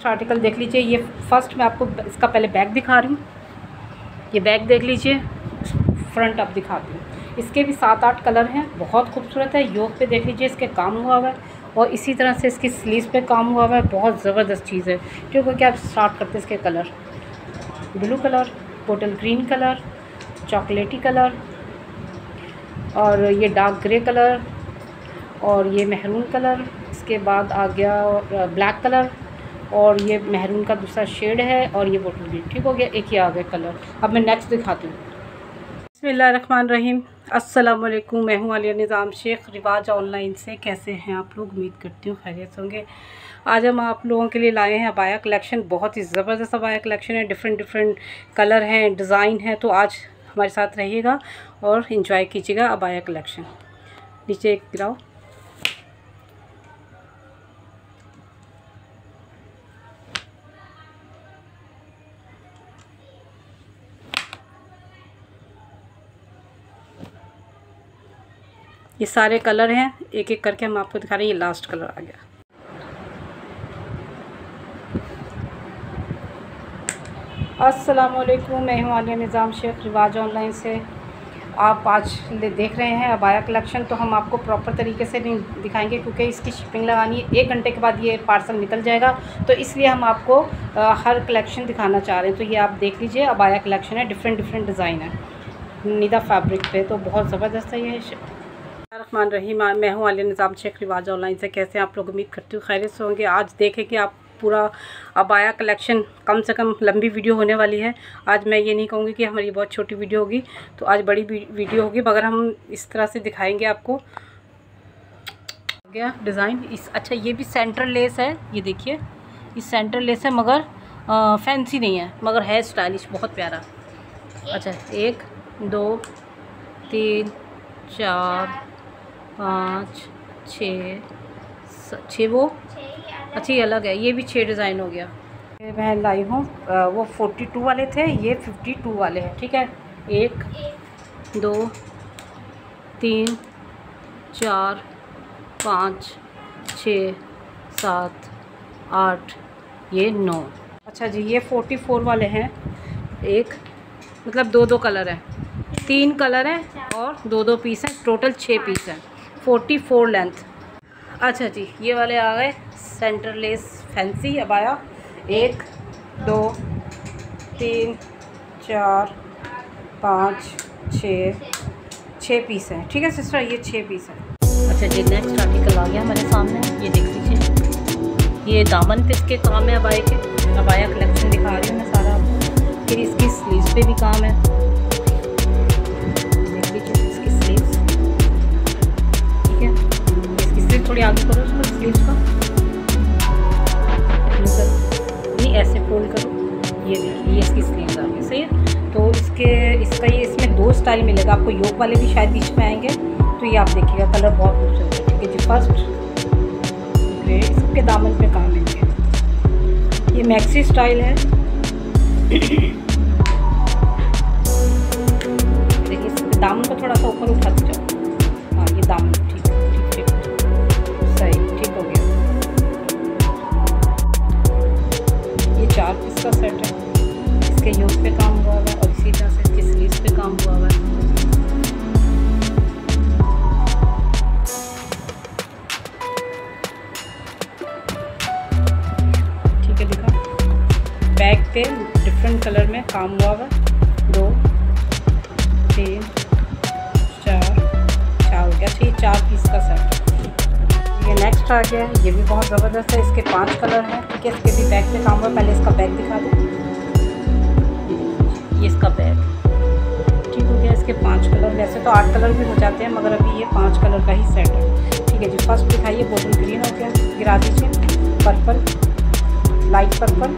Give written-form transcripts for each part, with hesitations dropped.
Next article देख लीजिए। ये फर्स्ट मैं आपको इसका पहले बैक दिखा रही हूँ। ये बैक देख लीजिए, फ्रंट अब दिखाती हूँ। इसके भी 7-8 कलर हैं, बहुत खूबसूरत है। योक पे देख लीजिए इसके काम हुआ हुआ है और इसी तरह से इसकी स्लीव्स पे काम हुआ हुआ है। बहुत ज़बरदस्त चीज़ है। क्योंकि आप स्टार्ट करते हैं इसके colour, blue colour, bottle green colour, चॉकलेटी कलर, और ये डार्क ग्रे कलर, और ये मेहरून कलर। इसके बाद आ गया ब्लैक कलर, और ये मेहरून का दूसरा शेड है, और ये बोटल ग्रीन। ठीक हो गया, एक ही आ गया कलर। अब मैं नेक्स्ट दिखाती हूँ। बिस्मिल्लाहिर्रहमानिर्रहीम, अस्सलाम वालेकुम। मैं हूँ आलिया निज़ाम शेख, रिवाज ऑनलाइन से। कैसे हैं आप लोग? उम्मीद करती हूँ खैरियत होंगे। आज हम आप लोगों के लिए लाए हैं अबाया कलेक्शन। बहुत ही ज़बरदस्त अबाया कलेक्शन है, डिफरेंट कलर हैं, डिज़ाइन है। तो आज हमारे साथ रहिएगा और इन्जॉय कीजिएगा अबाया कलेक्शन। नीचे एक गिराओ। ये सारे कलर हैं, एक एक करके हम आपको दिखा रहे हैं। ये लास्ट कलर आ गया। अस्सलाम वालेकुम, मैं हूँ आलिया निज़ाम शेख, रिवाज ऑनलाइन से। आप आज देख रहे हैं अबाया कलेक्शन। तो हम आपको प्रॉपर तरीके से नहीं दिखाएंगे क्योंकि इसकी शिपिंग लगानी है। 1 घंटे के बाद ये पार्सल निकल जाएगा, तो इसलिए हम आपको हर कलेक्शन दिखाना चाह रहे हैं। तो ये आप देख लीजिए, अबाया कलेक्शन है, डिफरेंट डिज़ाइन है निदा फैब्रिक पे। तो बहुत ज़बरदस्त है ये। रहमान रहीम, मैं हूँ आलिया निज़ाम शेख, रिवाज ऑनलाइन से। कैसे आप लोग? उम्मीद करती हूँ खैरियत से होंगे। आज देखें कि आप पूरा अबाया कलेक्शन, कम से कम लंबी वीडियो होने वाली है। आज मैं ये नहीं कहूँगी कि हमारी बहुत छोटी वीडियो होगी, तो आज बड़ी वीडियो होगी, मगर हम इस तरह से दिखाएंगे आपको। गया डिज़ाइन इस, अच्छा ये भी सेंटर लेस है। ये देखिए, इस सेंटर लेस है, मगर फैंसी नहीं है, मगर है स्टाइलिश, बहुत प्यारा। अच्छा 1 2 3 4 5 6 वो अच्छी अलग है। ये भी 6 डिज़ाइन हो गया। मैं लाई हूँ, वो 42 वाले थे, ये 52 वाले हैं। ठीक है, 1 2 3 4 5 6 7 8, ये 9। अच्छा जी, ये 44 वाले हैं। एक मतलब 2 कलर हैं, 3 कलर हैं और 2 पीस हैं, टोटल 6 पीस हैं, 44 लेंथ। अच्छा जी, ये वाले आ गए सेंटर लेस फैंसी अबाया। 1 2 3 4 5 6 पीस हैं। ठीक है सिस्टर, ये 6 पीस हैं। अच्छा जी, नेक्स्ट आर्टिकल आ गया हमारे सामने। ये देख लीजिए, ये दामन पे इसके काम है अबाया के। अबाया कलेक्शन दिखा रही हूँ मैं सारा। फिर इसकी स्लीव्स पे भी काम है। देख लीजिए इसकी स्लीव्स। ठीक है, इसकी स्लीव थोड़ी आगे करो, उसको स्लीव्स का नहीं ऐसे फोल्ड करो। ये देखिए, ये इसकी स्लीव्स आ गई। सही है। तो इसमें 2 स्टाइल मिलेगा आपको। योक वाले भी शायद बीच में आएंगे, तो ये आप देखिएगा, कलर बहुत खूबसूरत है। ठीक है जी, फर्स्ट ग्रे, इसके दामन पे काम है। ये मैक्सी स्टाइल है। देखिए इसके दामन को थोड़ा सा ऊपर उठा दीजिए। हाँ, ये दामन ठीक सही, ठीक हो गया। ये 4 पीस का सेट है। इसके योक पे काम हुआ हुआ है और इसी तरह से इसके स्लीव्स पे काम हुआ हुआ है। ठीक है, दिखा। बैक पे डिफरेंट कलर में काम हुआ हुआ है। 2 3 4 हो गया। अच्छा, ये 4 पीस का सेट। ये नेक्स्ट आ गया, ये भी बहुत ज़बरदस्त है। इसके 5 कलर हैं। ठीक है, इसके भी बैक पे काम हुआ है। पहले इसका बैक दिखा दो। ये इसका बैक। ठीक हो गया। इसके 5 कलर, वैसे तो 8 कलर भी हो जाते हैं, मगर अभी ये 5 कलर का ही सेट है। ठीक है जी, फर्स्ट दिखाइए, बोटल ग्रीन हो गया, गिरा दीजिए। पर्पल, लाइट पर्पल,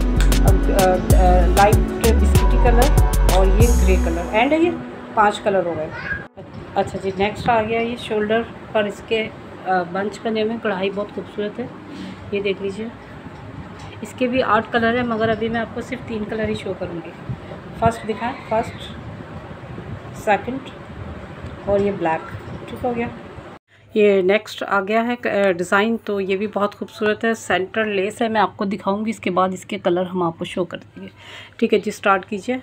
लाइट बिस्किटी कलर, और ये ग्रे कलर, एंड ये 5 कलर हो गए। अच्छा जी, नेक्स्ट आ गया, ये शोल्डर पर इसके बंच बने हुए, कढ़ाई बहुत खूबसूरत है। ये देख लीजिए, इसके भी 8 कलर है, मगर अभी मैं आपको सिर्फ 3 कलर ही शो करूँगी। फर्स्ट दिखाएं, फर्स्ट, सेकंड, और ये ब्लैक। ठीक हो गया। ये नेक्स्ट आ गया है डिज़ाइन, तो ये भी बहुत खूबसूरत है। सेंटर लेस है, मैं आपको दिखाऊंगी, इसके बाद इसके कलर हम आपको शो कर देंगे। ठीक है जी, स्टार्ट कीजिए।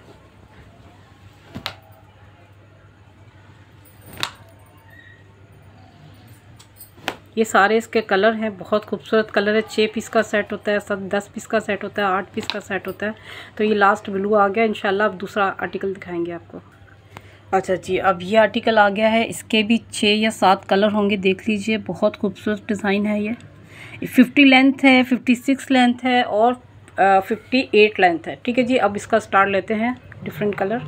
ये सारे इसके कलर हैं, बहुत खूबसूरत कलर है। 6 पीस का सेट होता है, 10 पीस का सेट होता है, 8 पीस का सेट होता है। तो ये लास्ट ब्लू आ गया। इंशाल्लाह अब दूसरा आर्टिकल दिखाएंगे आपको। अच्छा जी, अब ये आर्टिकल आ गया है। इसके भी 6 या 7 कलर होंगे, देख लीजिए। बहुत खूबसूरत डिज़ाइन है ये। 50 लेंथ है, 56 लेंथ है और 58 लेंथ है। ठीक है जी, अब इसका स्टार्ट लेते हैं। डिफरेंट कलर,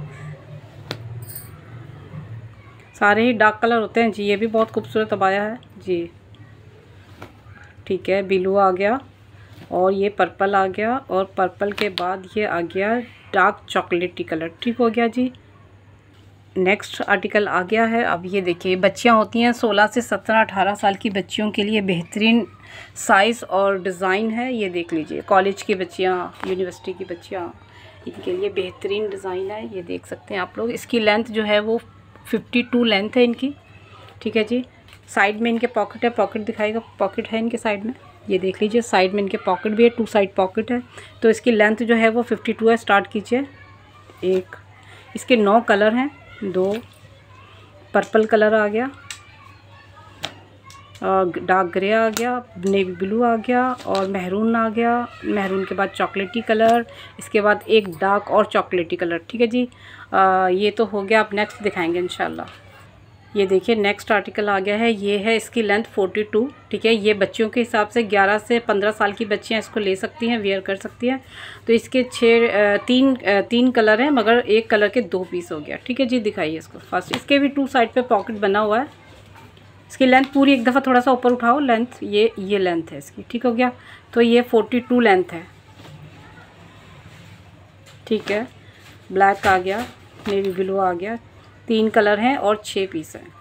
सारे ही डार्क कलर होते हैं जी। ये भी बहुत खूबसूरत अबाया है जी। ठीक है, ब्लू आ गया और ये पर्पल आ गया और पर्पल के बाद ये आ गया डार्क चॉकलेटी कलर। ठीक हो गया जी। नेक्स्ट आर्टिकल आ गया है। अब ये देखिए, बच्चियां होती हैं 16 से 17 18 साल की बच्चियों के लिए बेहतरीन साइज़ और डिज़ाइन है। ये देख लीजिए, कॉलेज की बच्चियां, यूनिवर्सिटी की बच्चियां, इनके लिए बेहतरीन डिज़ाइन है। ये देख सकते हैं आप लोग। इसकी लेंथ जो है वो 52 लेंथ है इनकी। ठीक है जी। साइड में इनके पॉकेट है, पॉकेट दिखाएगा, पॉकेट है इनके साइड में। ये देख लीजिए, साइड में इनके पॉकेट भी है, 2 साइड पॉकेट है। तो इसकी लेंथ जो है वो 52 है। स्टार्ट कीजिए। एक, इसके 9 कलर हैं। 2 पर्पल कलर आ गया, डार्क ग्रे आ गया, नेवी ब्लू आ गया और मेहरून आ गया। मेहरून के बाद चॉकलेटी कलर, इसके बाद एक डार्क और चॉकलेटी कलर। ठीक है जी। ये तो हो गया। अब नेक्स्ट दिखाएंगे इंशाल्लाह। ये देखिए, नेक्स्ट आर्टिकल आ गया है। ये है, इसकी लेंथ 42। ठीक है, ये बच्चियों के हिसाब से 11 से 15 साल की बच्चियां इसको ले सकती हैं, वेयर कर सकती हैं। तो इसके 3 कलर हैं, मगर एक कलर के 2 पीस हो गया। ठीक है जी, दिखाइए इसको फर्स्ट। इसके भी 2 साइड पे पॉकेट बना हुआ है। इसकी लेंथ पूरी, एक दफ़ा थोड़ा सा ऊपर उठाओ, लेंथ ये लेंथ है इसकी। ठीक हो गया। तो ये 42 लेंथ है। ठीक है, ब्लैक आ गया, नेवी ब्लू आ गया। 3 कलर हैं और 6 पीस हैं।